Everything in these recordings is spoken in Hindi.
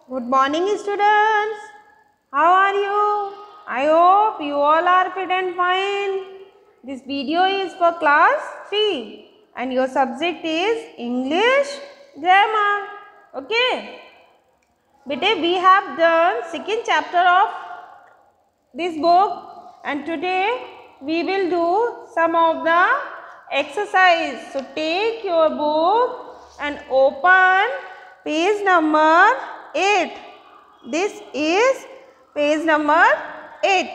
Good morning, students. How are you? I hope you all are fit and fine. This video is for class 3 and your subject is English grammar. Okay. Bete, we have done second chapter of this book and today we will do some of the exercise. So take your book and open page number 8. This is page number 8.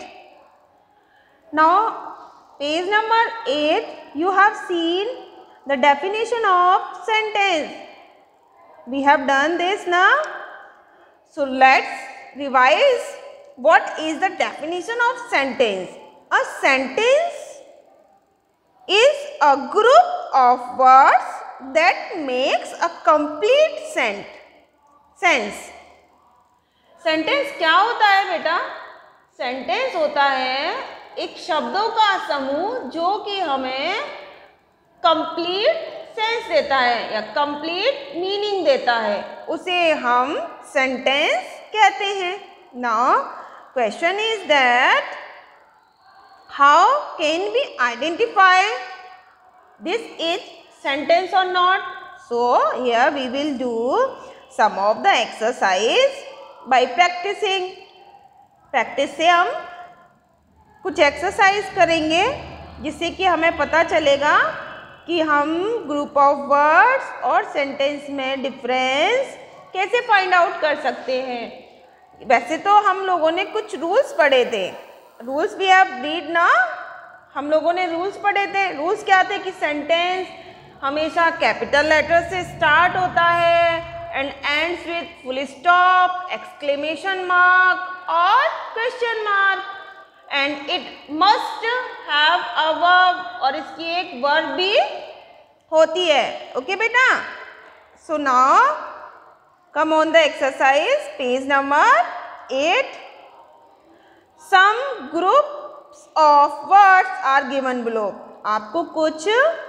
Now page number 8 you have seen the definition of sentence. We have done this now. So let's revise. What is the definition of sentence? A sentence is a group of words that makes a complete sense. Sentence क्या होता है बेटा? सेंटेंस होता है एक शब्दों का समूह जो कि हमें कंप्लीट सेंस देता है या कंप्लीट मीनिंग देता है, उसे हम सेंटेंस कहते हैं. Now question is that how can we identify this is sentence और not. So here we will do some of the exercise by practicing. Practice से हम कुछ एक्सरसाइज करेंगे जिससे कि हमें पता चलेगा कि हम ग्रुप ऑफ वर्ड्स और सेंटेंस में डिफरेंस कैसे फाइंड आउट कर सकते हैं. वैसे तो हम लोगों ने कुछ रूल्स पढ़े थे. रूल्स भी आप रीड ना. हम लोगों ने रूल्स पढ़े थे. रूल्स क्या थे कि सेंटेंस हमेशा कैपिटल लेटर से स्टार्ट होता है and ends with full stop, exclamation mark or question mark and it must have a verb और इसकी एक verb भी होती है. ओके बेटा. So now come on the exercise page number 8. Some groups of words are given below. आपको कुछ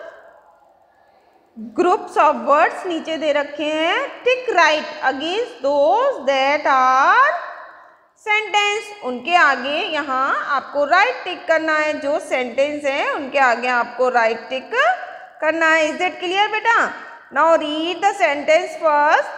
ग्रुप्स ऑफ वर्ड्स नीचे दे रखे हैं. Tick right against those that are sentence. उनके आगे यहाँ आपको राइट टिक करना है. जो सेंटेंस है उनके आगे आपको राइट टिक करना है. इज दैट क्लियर बेटा? Now read the sentence first.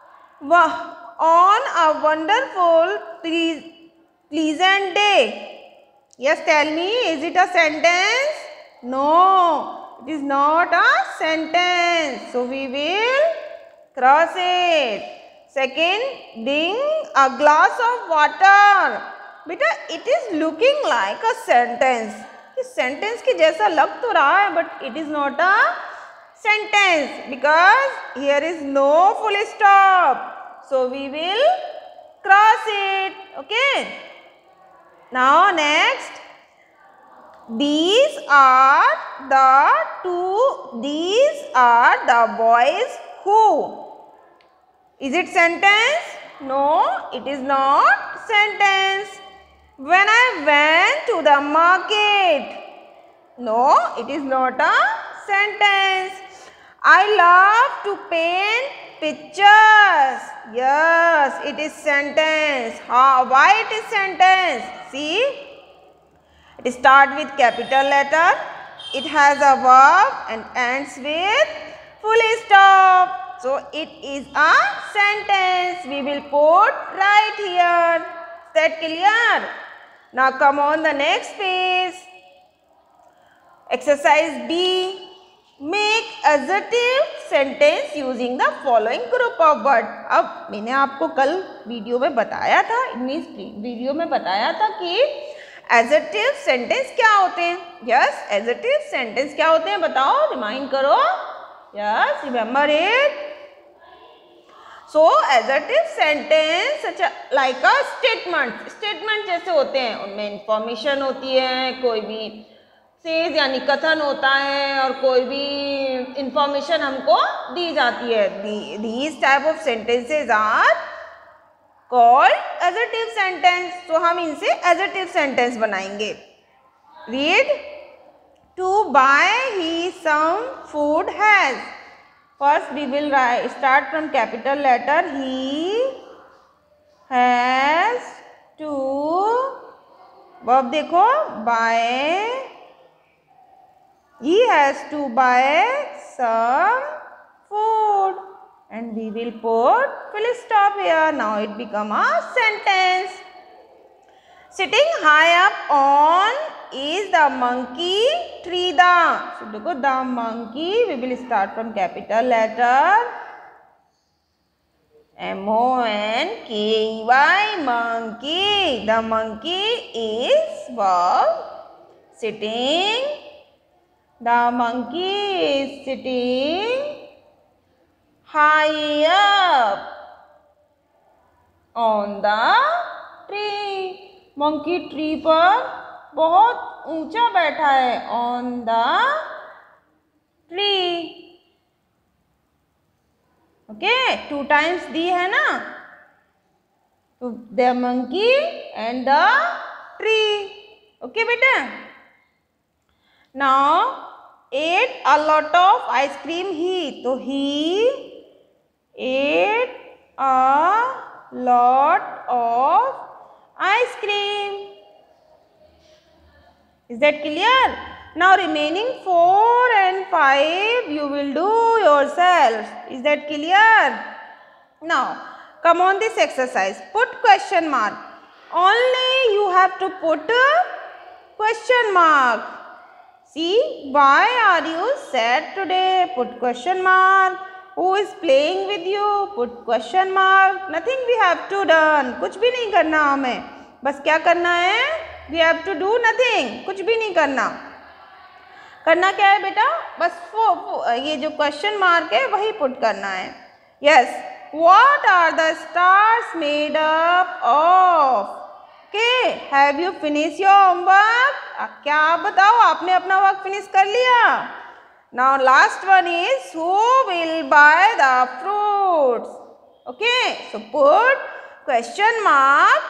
On a wonderful pleasant day. Yes tell me, is it a sentence? No, it is not a sentence, so we will cross it. Second, bring a glass of water. बेटा it is looking like a sentence. इस sentence के जैसा लग तो रहा है but it is not a sentence because here is no full stop, so we will cross it. Okay. Now next. These are the boys who. Is it sentence? No, it is not sentence. When I went to the market. No, it is not a sentence. I love to paint pictures. Yes, it is sentence. Why it is sentence? See. It starts with capital letter, it has a verb and ends with full stop. So it is a sentence. We will put right here. Is that clear? Now come on the next page. Exercise B. Make adjective sentence using the following group of words. अब मैंने आपको कल वीडियो में बताया था, इंग्लिश वीडियो में बताया था कि एडजेक्टिव सेंटेंस क्या होते हैं. यस, एडजेक्टिव सेंटेंस क्या होते हैं बताओ, रिमाइंड करो. Yes, remember it. So adjective sentence like a statement. Statement जैसे होते हैं उनमें इंफॉर्मेशन होती है, कोई भी सेज यानी कथन होता है और कोई भी इंफॉर्मेशन हमको दी जाती है. These type of sentences are called adjective sentence. तो हम इनसे एडजेक्टिव सेंटेंस बनाएंगे. Read. To buy he some food has. First we will start from capital letter. He has to, verb देखो buy, he has to buy some food and we will put full stop here. Now it become a sentence. Sitting high up on is the monkey tree. The, so देखो the monkey, we will start from capital letter M-O-N-K-E-Y, monkey. The monkey is verb. Sitting. The monkey is sitting high up on the tree. Monkey tree पर बहुत ऊंचा बैठा है. On the tree. Okay, 2 times दी है ना. तो the monkey and the tree. Okay बेटा. Now ate a lot of ice cream. He, तो he ate a lot of ice cream. Is that clear? Now remaining 4 and 5 you will do yourself. Is that clear? Now come on this exercise. Put question mark. Only you have to put a question mark. See, why are you sad today? Put question mark. Who is playing with you? Put question mark. Nothing we have to done. कुछ भी नहीं करना हमें. बस क्या करना है? We have to do nothing. कुछ भी नहीं करना. करना क्या है बेटा? बस ये जो question mark है वही put करना है. Yes. What are the stars made up of? Okay, have you finished your homework? क्या आप बताओ, आपने अपना वर्क फिनिश कर लिया? Now last one is who will buy the fruits? Okay, so put question mark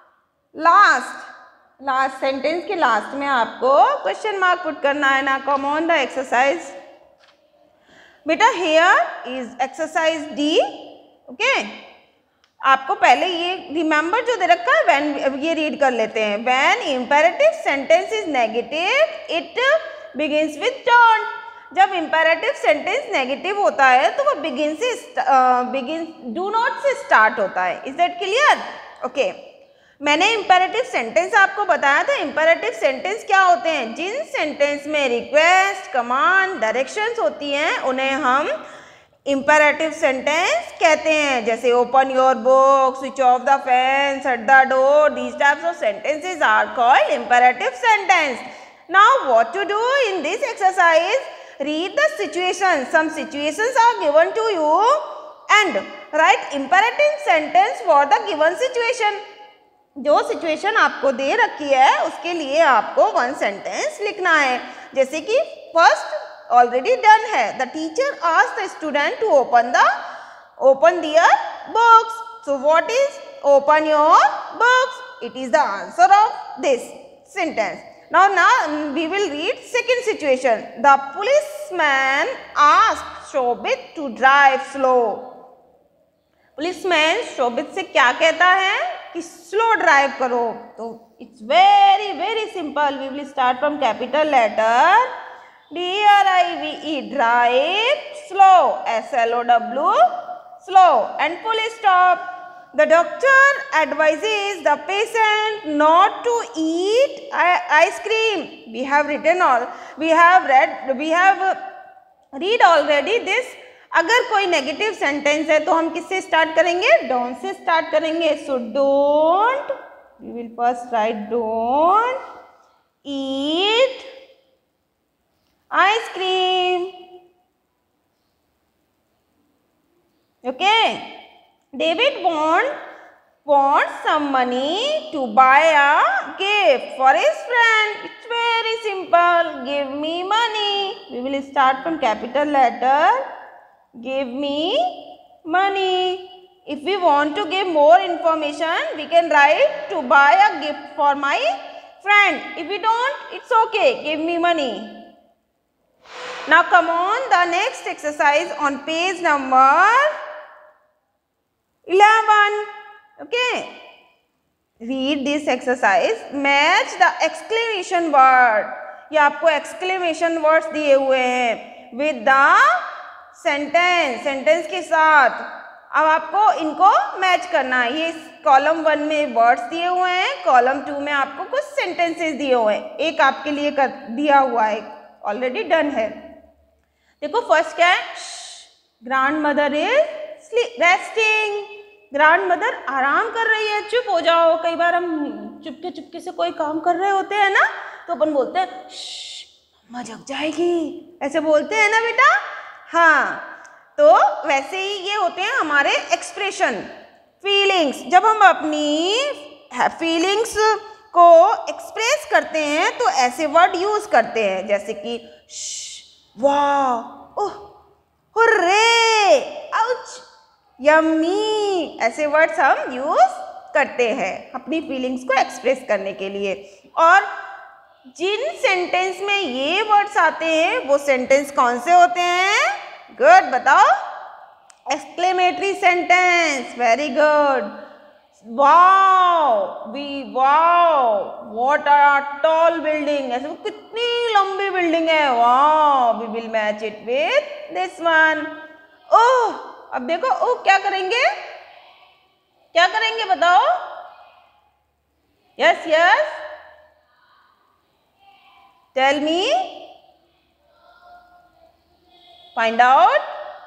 last sentence के last में आपको question mark put करना है ना. Come on the exercise. बेटा here is exercise D. Okay. आपको पहले ये रिमेंबर जो दे रखा है when, ये रीड कर लेते हैं. When imperative sentence is negative, it begins with don't. जब imperative sentence negative होता है तो वो begin से do not से start होता है. Is that clear? Okay. मैंने imperative sentence आपको बताया था. imperative sentence क्या होते हैं? जिन sentence में request, command, directions होती हैं उन्हें हम imperative sentence कहते हैं. जैसे open your book, switch off the fan, shut the door. These types of sentences are called imperative sentence. Now what to do in this exercise? Read the situation. Some situations are given to you and write imperative sentence for the given situation. जो situation आपको दे रखी है उसके लिए आपको one sentence लिखना है. जैसे कि first already done है. The teacher asked the student to open their books. So what is open your books? It is the answer of this sentence. Now we will read second situation. The policeman asked Shobit to drive slow. Policeman Shobit से क्या कहता है कि slow drive करो. तो it's very simple. We will start from capital letter. D-R-I-V-E, drive slow, S-L-O-W, slow, and full stop. The doctor advises the patient not to eat ice cream. We have written all, we have read already this. अगर कोई नेगेटिव सेंटेंस है तो हम किससे स्टार्ट करेंगे? डोंट से स्टार्ट करेंगे. So don't, we will first write don't eat ice cream. Okay. David wants some money to buy a gift for his friend. It's very simple. Give me money. We will start from capital letter. Give me money. If we want to give more information, we can write to buy a gift for my friend. If we don't, it's okay. Give me money. Now come on the next exercise on page number 11. Okay, read this exercise, match the exclamation word, ये आपको एक्सक्लेमेशन वर्ड्स दिए हुए हैं विद द सेंटेंस, सेंटेंस के साथ। अब आपको इनको मैच करना है। ये कॉलम 1 में वर्ड्स दिए हुए हैं, कॉलम 2 में आपको कुछ सेंटेंसेस दिए हुए हैं, एक आपके लिए कर दिया हुआ है, ऑलरेडी डन है। देखो फर्स्ट क्या है, grandmother is resting, grandmother आराम कर रही है, चुप हो जाओ। कई बार हम चुपके चुपके से कोई काम कर रहे होते हैं ना, तो अपन बोलते हैं मम्मा जग जाएगी, ऐसे बोलते हैं ना बेटा। हाँ, तो वैसे ही ये होते हैं हमारे एक्सप्रेशन, फीलिंग्स। जब हम अपनी फीलिंग्स को एक्सप्रेस करते हैं तो ऐसे वर्ड यूज करते हैं, जैसे कि वाह, ओह, हुर्रे, आउच, यम्मी, ऐसे वर्ड्स हम यूज करते हैं अपनी फीलिंग्स को एक्सप्रेस करने के लिए। और जिन सेंटेंस में ये वर्ड्स आते हैं वो सेंटेंस कौन से होते हैं? गुड, बताओ। Exclamatory sentence, very good. Wow, what are tall building, ऐसे कितनी लंबी बिल्डिंग है, wow, we will match it with this one. Oh, अब देखो, ओह क्या करेंगे, क्या करेंगे बताओ? Yes yes, tell me, find out,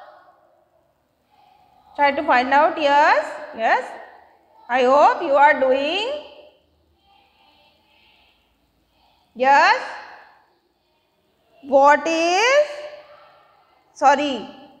try to find out. Yes, yes, I hope you are doing. Yes, what is, sorry,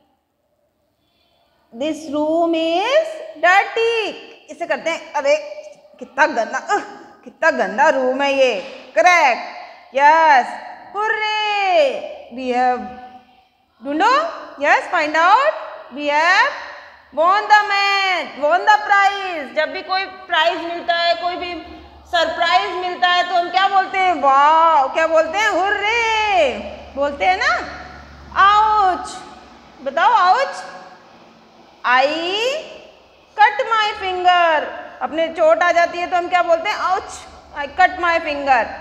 this room is dirty, इसे करते हैं, अरे कितना गंदा रूम है ये, correct. Yes, hurray, we have, ढूंढो, yes, find out, we have won the match, won the prize। जब भी कोई प्राइज मिलता है, कोई भी सरप्राइज मिलता है तो हम क्या बोलते हैं? वाह, क्या बोलते हैं? हुर्रे बोलते हैं ना। आउच, बताओ, ouch, I cut my finger, अपने चोट आ जाती है तो हम क्या बोलते हैं? Ouch, I cut my finger.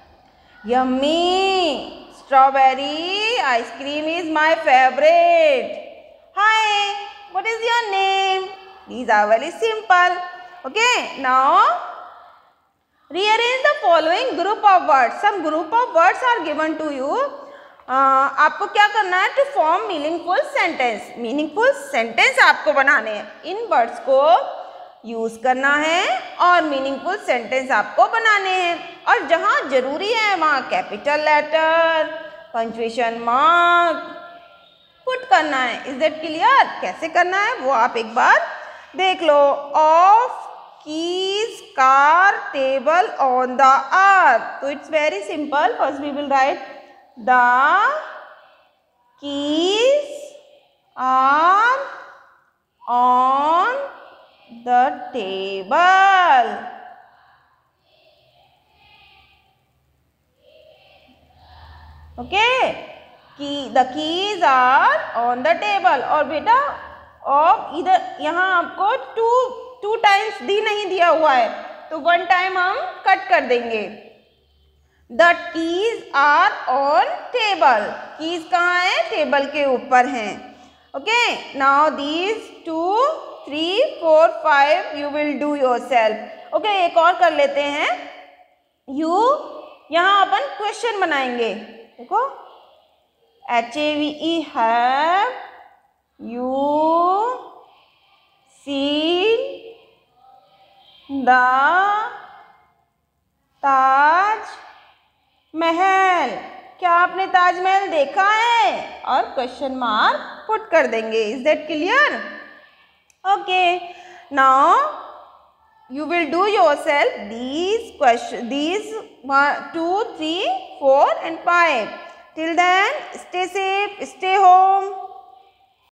Yummy, strawberry ice cream is my favorite. Hi, what is your name? These are very simple. Okay, now rearrange the following group of words. Some group of words are given to you. आपको क्या करना है? To form meaningful sentence. Meaningful sentence आपको बनाने हैं, इन words को यूज करना है और मीनिंगफुल सेंटेंस आपको बनाने हैं। और जहाँ जरूरी है वहाँ capital letter, punctuation mark put करना है। Is that clear? कैसे करना है वो आप एक बार देख लो। Of keys car table on the earth, तो it's very simple. First we will write the keys are on the table, okay, the keys are on the table। और बेटा और इधर यहाँ आपको टू टाइम्स दी नहीं दिया हुआ है तो 1 टाइम हम कट कर देंगे। The keys are on table, keys कहाँ है? टेबल के ऊपर हैं। okay, now these 2 3 4 5 you will do yourself. okay, एक और कर लेते हैं। you, यहाँ अपन क्वेश्चन बनाएंगे। देखो, HAVE, have you seen the Taj Mahal, क्या आपने ताजमहल देखा है? और क्वेश्चन मार्क पुट कर देंगे। Is that clear? Okay, now you will do yourself these questions, these 1 2 3 4 and 5. Till then, stay safe, stay home.